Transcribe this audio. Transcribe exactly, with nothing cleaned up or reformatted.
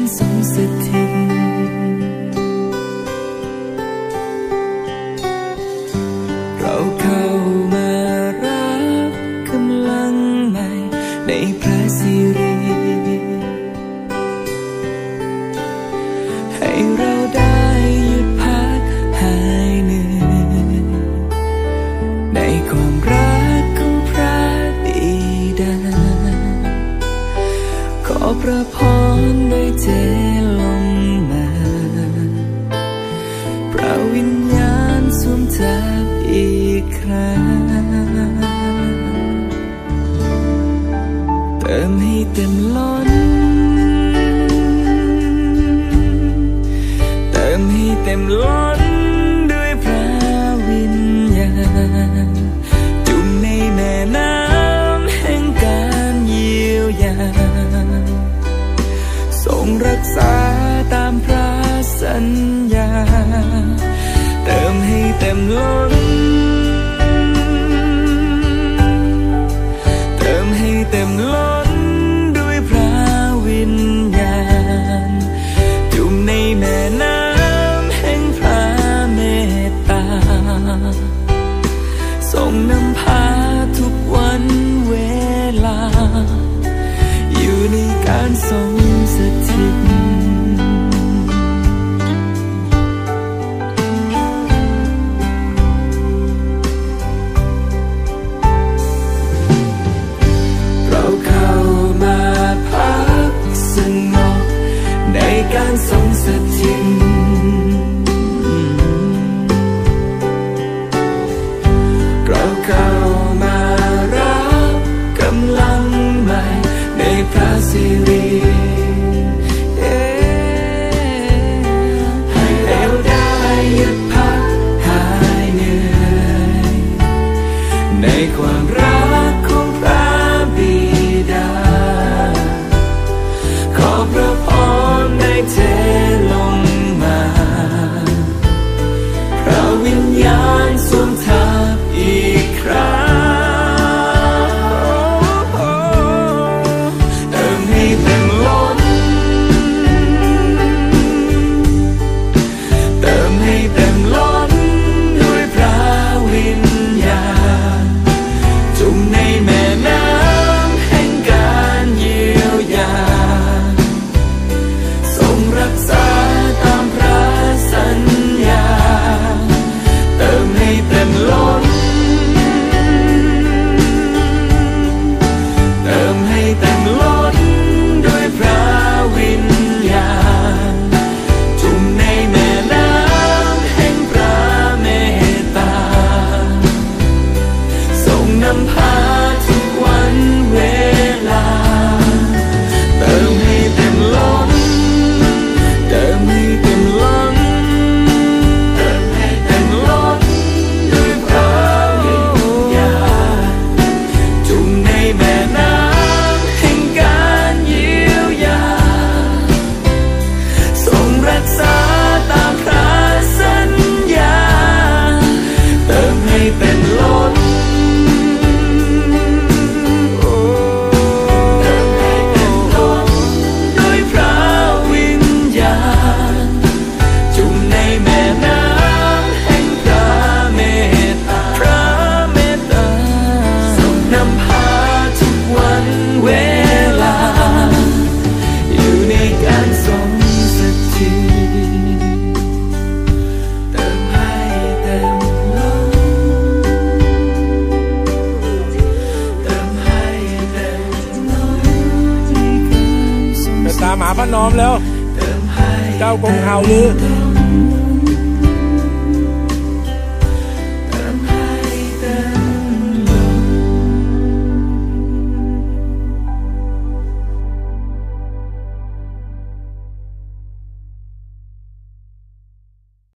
ทรงสถิตเราเข้ามารับกำลังใหม่ในพระสิริให้เราได้หยุดพักหายเหนื่อยในความรักของพระบิดาขอพระพรได้เทลงมาพระวิญญาณสวมทับอีกครั้งเติมให้เต็มล้นเติมให้เต็มล้นด้วยพระวิญญาณจุ่มในแม่น้ำแห่งการเยียวยาทรงรักษาตามพระสัญญาเติมให้เต็มล้นเติมให้เต็มล้นด้วยพระวิญญาณจุ่มในแม่น้ำแห่งพระเมตตาทรงนำพาทุกวันเวลาอยู่ในการทรงสถิตเราเข้ามาพักสงบในการทรงสถิตเราเข้ามารับกำลังใหม่ในพระสิริให้เราได้หยุดพักหายเหนื่อยในความรักของพระบิดาขอพระพรได้เทลงมาพระวิญญาณสวมทับอีกครั้งเติมให้เต็มล้นเติมให้เต็มล้นด้วยพระวิญญาณจุ่มในแม่น้ำแห่งการเยียวยาทรงรักษาตามพระสัญญาเติมให้เต็มล้นเติมให้เต็มล้นด้วยพระวิญญาณจุ่มในแม่น้ำแห่งพระเมตตาทรงนำพาทุกวันเวลาเติมให้เต็มล้นเติมให้เต็มล้นเติมให้เต็มล้นด้วยพระวิญญาณจุ่มในแม่น้ำแห่งการเยียวยาทรงรักษาตามพระสัญญาเติมให้เต็มล้นเติมให้เต็มล้นด้วยพระวิญญาณจุ่มในแม่น้ำแห่งพระเมตตาพระเมตตาทรงนำพาทุกวันเวลาอยู่ในการทรงสถิตเติมให้เต็มล้นเติมให้เต็มล้นที่การทรงสถิตตามหาพระนอมแล้วเติมให้เจ้ากรุงเฮาลือ